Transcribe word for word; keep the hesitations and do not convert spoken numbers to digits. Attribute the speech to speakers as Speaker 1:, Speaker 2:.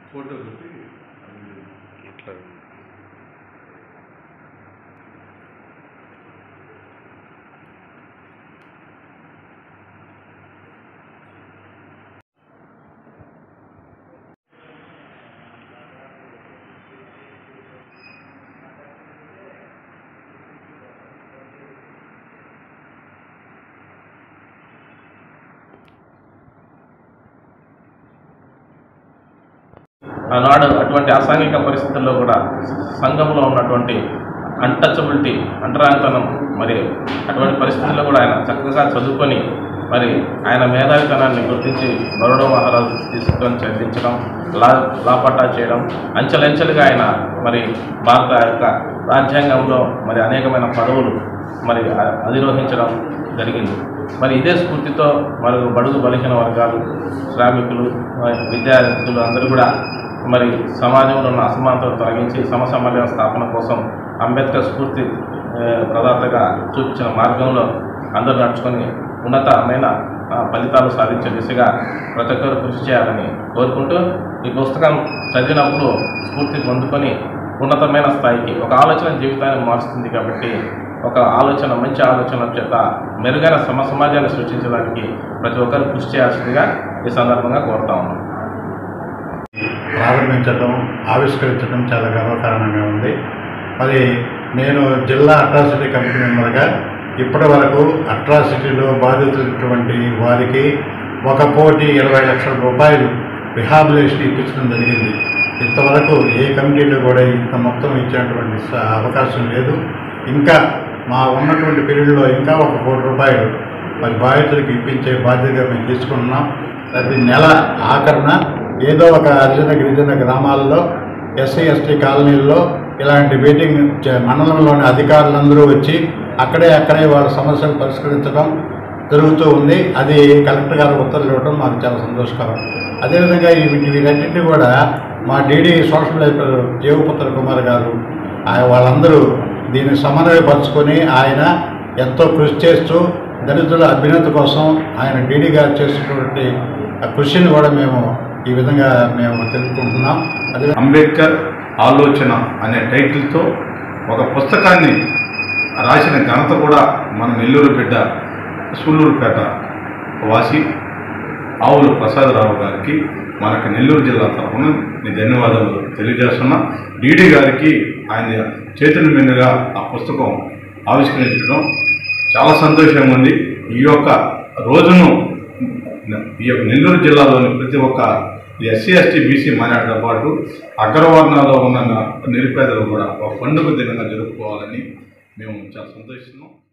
Speaker 1: Photo పెట్టి ఇట్లా
Speaker 2: ఆనాడు అటువంటి అసాంఘిక పరిస్థితుల్లో కూడా సంఘంలో ఉన్నటువంటి అన్టచబిలిటీ అంటరానితనం మరి అటువంటి పరిస్థితుల్లో కూడా ఆయన చక్కగా చదువుకొని మరి ఆయన మేధావితనాన్ని గుర్తించి బరోడా మహారాజు తీసుకొని చదివించడం లా లాపట్టా చేయడం అంచెలంచెలుగా ఆయన మరి భారత యొక్క రాజ్యాంగంలో మరి అనేకమైన పదవులు మరి అధిరోహించడం జరిగింది. మరి ఇదే స్ఫూర్తితో మరి బడుగు బలహీన వర్గాలు శ్రామికులు విద్యార్థులు అందరూ కూడా మరి సమాజంలో ఉన్న అసమానతలు తొలగించి సమసమన్వయ స్థాపన కోసం అంబేద్కర్ స్ఫూర్తి ప్రదాతగా చూపించిన మార్గంలో అందరూ నడుచుకొని ఉన్నతమైన ఫలితాలు సాధించే దిశగా ప్రతి ఒక్కరు కృషి చేయాలని కోరుకుంటూ ఈ పుస్తకం చదివినప్పుడు స్ఫూర్తి పొందుకొని ఉన్నతమైన స్థాయికి ఒక ఆలోచన జీవితాన్ని మారుస్తుంది కాబట్టి ఒక ఆలోచన మంచి ఆలోచన చేత మెరుగైన సమ సమాజాన్ని సృష్టించడానికి ప్రతి ఒక్కరు కృషి చేయాల్సిందిగా ఈ సందర్భంగా కోరుతా ఉన్నాం.
Speaker 3: ప్రారంభించడం ఆవిష్కరించడం చాలా గర్వకారణంగా ఉంది. మరి నేను జిల్లా అట్రాసిటీ కమిటీ మెంబర్గా ఇప్పటి వరకు అట్రాసిటీలో బాధితులైనటువంటి వారికి ఒక కోటి ఇరవై లక్షల రూపాయలు రిహాబిలేషన్ ఇప్పించడం జరిగింది. ఇంతవరకు ఏ కమిటీలో కూడా ఇంత మొత్తం ఇచ్చేటువంటి అవకాశం లేదు. ఇంకా మా ఉన్నటువంటి పీరియడ్లో ఇంకా ఒక కోటి రూపాయలు మరి బాధితులకు ఇప్పించే బాధ్యతగా మేము తీసుకుంటున్నాం. ప్రతి నెల ఆఖరణ ఏదో ఒక హరిజన గిరిజన గ్రామాల్లో ఎస్సీ ఎస్టీ కాలనీల్లో ఇలాంటి మీటింగ్ మండలంలోని అధికారులందరూ వచ్చి అక్కడే అక్కడే వాళ్ళ సమస్యలు పరిష్కరించడం జరుగుతూ ఉంది. అది కలెక్టర్ గారు ఉత్తర్వులు ఇవ్వడం మాకు చాలా సంతోషకరం. అదేవిధంగా ఈ వీటన్నింటినీ కూడా మా DD social welfare Jeevaputra Kumar గారు వాళ్ళందరూ దీన్ని సమన్వయపరుచుకొని ఆయన ఎంతో కృషి చేస్తూ దళితుల అభ్యున్నతి కోసం ఆయన డీడీ గారు చేస్తున్నటువంటి కృషిని కూడా మేము ఈ విధంగా మేము తెలుసుకుంటున్నాం. అదే
Speaker 1: అంబేద్కర్ ఆలోచన అనే టైటిల్తో ఒక పుస్తకాన్ని రాసిన ఘనత కూడా మన నెల్లూరు బిడ్డ సూళ్ళూరుపేట వాసి ఆవుల ప్రసాదరావు గారికి మనకు నెల్లూరు జిల్లా తరఫున నేను ధన్యవాదాలు తెలియజేస్తున్నా. డీడీ గారికి ఆయన చేతుల మీదుగా ఆ పుస్తకం ఆవిష్కరించడం చాలా సంతోషంగా ఉంది. ఈ యొక్క రోజును ఈ యొక్క నెల్లూరు జిల్లాలోని ప్రతి ఒక్క ఎస్సీ ఎస్టీ బీసీ మైనార్టీతో పాటు అగ్రవర్ణాల్లో ఉన్న నిరుపేదలు కూడా ఒక పండుగ దినంగా జరుపుకోవాలని మేము చాలా సంతోషిస్తున్నాం.